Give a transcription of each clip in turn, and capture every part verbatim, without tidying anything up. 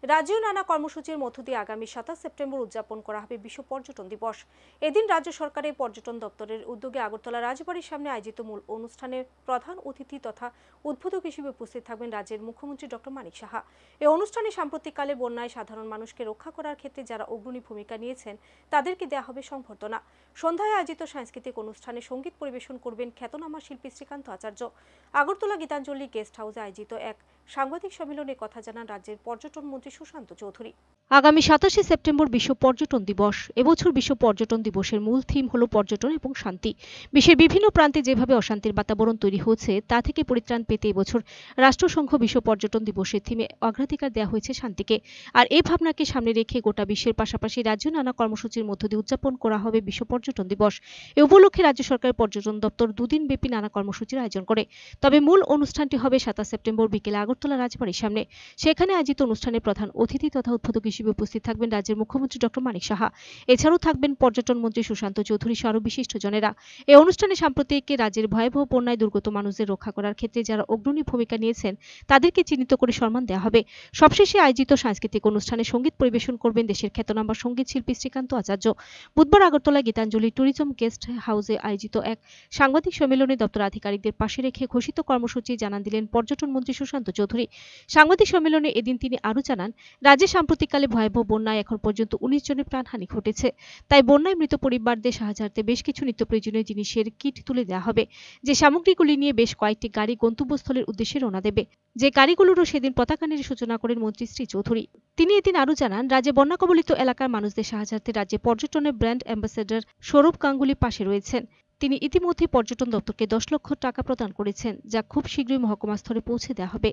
রাজ্যেও নানা কর্মসূচির মধ্য দিয়ে আগামী সাতাশ সেপ্টেম্বর উদযাপন করা হবে বিশ্ব পর্যটন দিবস। এদিন রাজ্য সরকারের পর্যটন দপ্তরের উদ্যোগে আগরতলা রাজবাড়ির সামনে আয়োজিত মূল অনুষ্ঠানে প্রধান অতিথি তথা উদ্বোধক হিসেবে উপস্থিত থাকবেন রাজ্যের মুখ্যমন্ত্রী ডক্টর মানিক সাহা। এই অনুষ্ঠানে সাম্প্রতিককালে বন্যায় সাধারণ মানুষকে রক্ষা করার ক্ষেত্রে যারা অগ্রণী ভূমিকা নিয়েছেন তাদেরকে দেওয়া হবে সংবর্ধনা। সন্ধ্যায় আয়োজিত সাংস্কৃতিক অনুষ্ঠানে সঙ্গীত পরিবেশন করবেন খ্যাতনামা শিল্পী শ্রীকান্ত আচার্য। আগরতলা গীতাঞ্জলি গেস্ট হাউসে আয়োজিত এক সাংবাদিক সম্মেলনে কথা জানান রাজ্যের পর্যটন মন্ত্রী সুশান্ত চৌধুরী। আগামী সাতাশে সেপ্টেম্বর বিশ্ব পর্যটন দিবস। এবছর বিশ্ব পর্যটন দিবসের মূল থিম হল পর্যটন এবং শান্তি। বিশ্বের বিভিন্ন প্রান্তে যেভাবে অশান্তির বাতাবরণ তৈরি হচ্ছে তা থেকে পরিত্রাণ পেতে এবছর রাষ্ট্রসংঘ বিশ্ব পর্যটন দিবসের থিমে অগ্রাধিকার দেওয়া হয়েছে শান্তিকে। আর এই ভাবনাকে সামনে রেখে গোটা বিশ্বের পাশাপাশি রাজ্য নানা কর্মসূচির মধ্য দিয়ে উদযাপন করা হবে বিশ্ব পর্যটন দিবস। এ উপলক্ষে রাজ্য সরকারের পর্যটন দপ্তর দুদিন ব্যাপী নানা কর্মসূচির আয়োজন করে। তবে মূল অনুষ্ঠানটি হবে সাতাশ সেপ্টেম্বর বিকেলে আগরতলা রাজবাড়ির সামনে। সেখানে আয়োজিত অনুষ্ঠানে প্রধান অতিথি তথা উদ্বোধক হিসেবে উপস্থিত থাকবেন রাজ্যের মুখ্যমন্ত্রী ডক্টর মানিক সাহা। এছাড়াও থাকবেন পর্যটন মন্ত্রী সুশান্ত চৌধুরী সহ আরও বিশিষ্টজনেরা। এই অনুষ্ঠানে সাম্প্রতিক রাজ্যের ভয়াবহ বন্যায় দুর্গত মানুষদের রক্ষা করার ক্ষেত্রে যারা অগ্রণী ভূমিকা নিয়েছেন তাদেরকে চিহ্নিত করে সম্মান দেওয়া হবে। সবশেষে আয়োজিত সাংস্কৃতিক অনুষ্ঠানে সঙ্গীত পরিবেশন করবেন দেশের খ্যাতনামা সঙ্গীত শিল্পী শ্রীকান্ত আচার্য। বুধবার আগরতলা গীতাঞ্জলি ট্যুরিজম গেস্ট হাউসে আয়োজিত এক সাংবাদিক সম্মেলনে দপ্তর আধিকারিকদের পাশে রেখে ঘোষিত কর্মসূচি জানান দিলেন পর্যটন মন্ত্রী সুশান্ত চৌধুরী। সাংবাদিক সম্মেলনে এদিন তিনি আরও জানান, রাজ্যে সাম্প্রতিককালে ভয়াবহ বন্যায় এখন পর্যন্ত উনিশ জনের প্রাণহানি ঘটেছে। তাই বন্যায় মৃত পরিবারদের সাহায্যার্থে বেশ কিছু নিত্য প্রয়োজনীয় জিনিসের কিট তুলে দেওয়া হবে। যে সামগ্রীগুলি নিয়ে বেশ কয়েকটি গাড়ি গন্তব্যস্থলের উদ্দেশ্যে রওনা দেবে। যে গাড়িগুলোরও সেদিন পতাকানের সূচনা করেন মন্ত্রী শ্রী চৌধুরী। তিনি এদিন আরও জানান, রাজ্যে বন্যা কবলিত এলাকার মানুষদের সাহায্যার্থে রাজ্যে পর্যটনের ব্র্যান্ড অ্যাম্বাসেডর সৌরভ গাঙ্গুলি পাশে রয়েছেন। তিনি ইতিমধ্যে পর্যটন দপ্তরকে দশ লক্ষ টাকা প্রদান করেছেন, যা খুব শীঘ্রই মহকুমা স্তরে পৌঁছে দেওয়া হবে।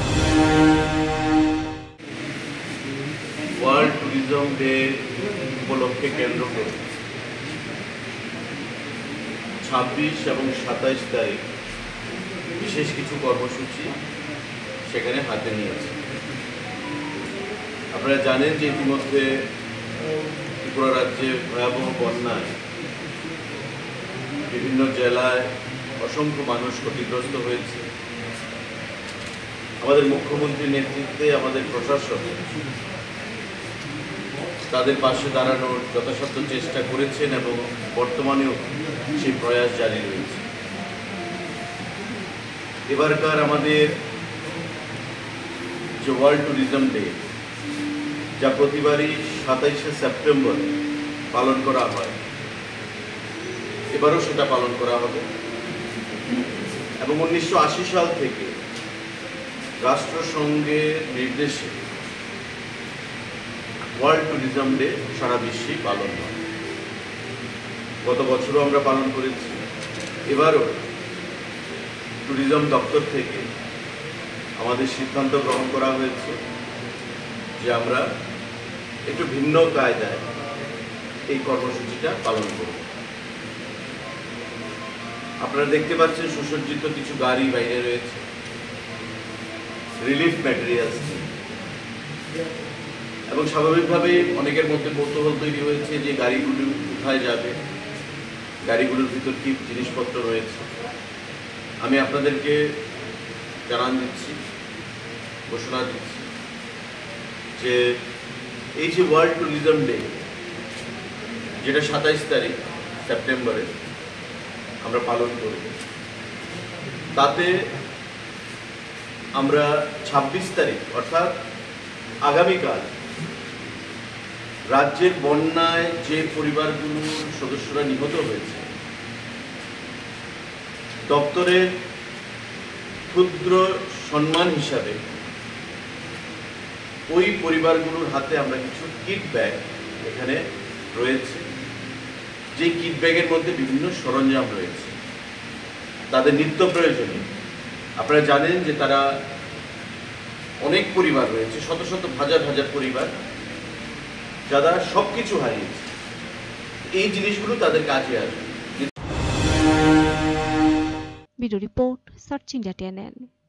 ওয়ার্ল্ড ট্যুরিজম ডে উপলক্ষে কেন্দ্র করে ছাব্বিশ এবং সাতাইশ তারিখ বিশেষ কিছু কর্মসূচি সেখানে হাতে নিয়েছে। আপনারা জানেন যে ইতিমধ্যে ত্রিপুরা রাজ্যে ভয়াবহ বন্যায় বিভিন্ন জেলায় অসংখ্য মানুষ ক্ষতিগ্রস্ত হয়েছে। আমাদের মুখ্যমন্ত্রীর নেতৃত্বে আমাদের প্রশাসন তাদের পাশে দাঁড়ানোর যথাসাধ্য চেষ্টা করেছেন এবং বর্তমানেও সেই প্রয়াস জারি রয়েছে। এবারকার আমাদের যে ওয়ার্ল্ড ট্যুরিজম ডে, যা প্রতিবারই সাতাইশে সেপ্টেম্বর পালন করা হয়, এবারও সেটা পালন করা হবে এবং উনিশশো আশি সাল থেকে রাষ্ট্রসংঘের নির্দেশে ওয়ার্ল্ড ট্যুরিজম ডে সারা বিশ্বেই পালন হয়। গত বছরও আমরা পালন করেছি। এবারও ট্যুরিজম দপ্তর থেকে আমাদের সিদ্ধান্ত গ্রহণ করা হয়েছে যে আমরা একটু ভিন্ন কায়দায় এই কর্মসূচিটা পালন করব। আপনারা দেখতে পাচ্ছেন সুসজ্জিত কিছু গাড়ি বাইরে রয়েছে, রিলিফ ম্যাটেরিয়ালস, এবং স্বাভাবিকভাবেই অনেকের মধ্যে কৌতূহল তৈরি হয়েছে যে গাড়িগুলো কোথায় যাবে, গাড়িগুলোর ভিতর কি জিনিসপত্র রয়েছে। আমি আপনাদেরকে জানান দিচ্ছি, ঘোষণা দিচ্ছি যে এই যে ওয়ার্ল্ড ট্যুরিজম ডে, যেটা সাতাইশ তারিখ সেপ্টেম্বরে আমরা পালন করি, তাতে আমরা ছাব্বিশ তারিখ অর্থাৎ আগামীকাল রাজ্যের বন্যায় যে পরিবারগুলোর সদস্যরা নিহত হয়েছে, দপ্তরের ক্ষুদ্র সম্মান হিসাবে ওই পরিবারগুলোর হাতে আমরা কিছু কিট ব্যাগ এখানে রয়েছে। যে কিট ব্যাগের মধ্যে বিভিন্ন সরঞ্জাম রয়েছে, তাদের নিত্য প্রয়োজনীয়। আপনারা জানেন যে তারা অনেক পরিবার রয়েছে, শত শত হাজার হাজার পরিবার, যারা সব কিছু হারিয়েছে। এই জিনিসগুলো তাদের কাজে আসবে। Bureau report, search India T N N.